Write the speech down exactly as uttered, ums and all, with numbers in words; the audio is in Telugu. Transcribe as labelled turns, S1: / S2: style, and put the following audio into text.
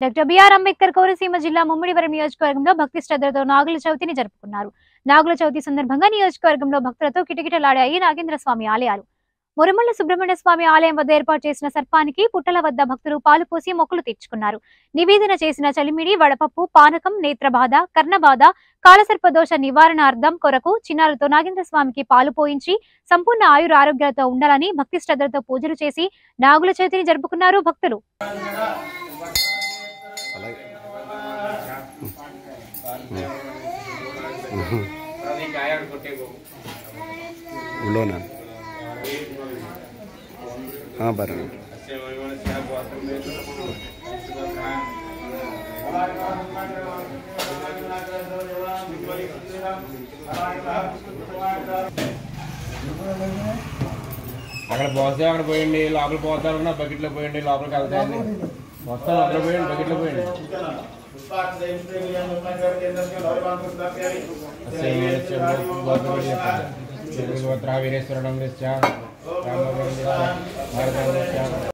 S1: డాక్టర్ బిఆర్ అంబేద్కర్ కోనసీమ జిల్లా ముమ్మిడివరం నియోజకవర్గంలో భక్తి శ్రద్ధలతో నాగుల చవితిని జరుపుకున్నారు. నాగుల చవితి సందర్భంగా నియోజకవర్గంలో భక్తులతో కిటకిటలాడాయి నాగేంద్ర స్వామి ఆలయాలు. మురమల్ల సుబ్రహ్మణ్య స్వామి ఆలయం వద్ద ఏర్పాటు చేసిన సర్పానికి పుట్టల వద్ద భక్తులు పాలు పోసి మొక్కులు తీర్చుకున్నారు. నివేదన చేసిన చలిమిడి, వడపప్పు, పానకం, నేత్రబాధ, కర్ణబాధ, కాలసర్పదోష నివారణార్థం కొరకు చిన్నారులతో నాగేంద్ర స్వామికి పాలు పోయించి సంపూర్ణ ఆయుర ఆరోగ్యాలతో ఉండాలని భక్తి శ్రద్ధలతో పూజలు చేసి నాగుల చవితిని జరుపుకున్నారు భక్తులు.
S2: हाँ बरं
S3: అక్కడ పోస్తే అక్కడ పోయండి, లోపల పోతారన్నా బకెట్లో పోయండి, లోపలికి వెళ్తాయండి మొత్తం అక్కడ పోయండి, బకెట్లో పోయండి. వీరేశ్వర